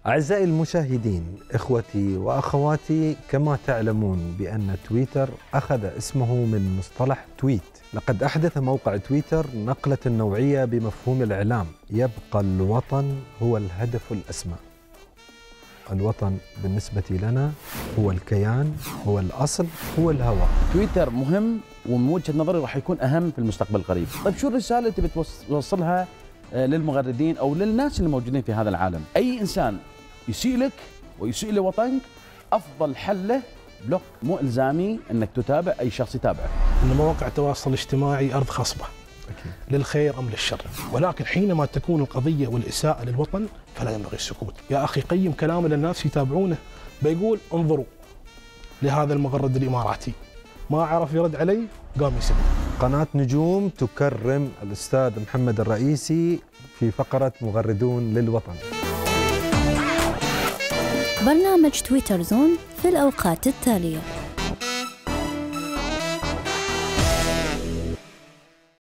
أعزائي المشاهدين، إخوتي وأخواتي، كما تعلمون بأن تويتر أخذ اسمه من مصطلح تويت. لقد أحدث موقع تويتر نقلة نوعية بمفهوم الإعلام. يبقى الوطن هو الهدف الأسمى. الوطن بالنسبة لنا هو الكيان، هو الأصل، هو الهوى. تويتر مهم ومن وجهة نظري راح يكون أهم في المستقبل القريب. طيب شو الرسالة اللي تبي توصلها للمغردين أو للناس اللي موجودين في هذا العالم؟ أي إنسان يسيء لك ويسيء لوطنك أفضل حل له بلوك، مو إلزامي أنك تتابع أي شخص يتابعك. أن مواقع التواصل الاجتماعي أرض خصبة للخير أم للشر، ولكن حينما تكون القضية والإساءة للوطن فلا ينبغي السكوت. يا أخي قيم كلام للناس يتابعونه، بيقول انظروا لهذا المغرد الإماراتي، ما عرف يرد علي قام يسب. قناة نجوم تكرم الأستاذ محمد الرئيسي في فقرة مغردون للوطن. برنامج تويتر زون في الأوقات التالية.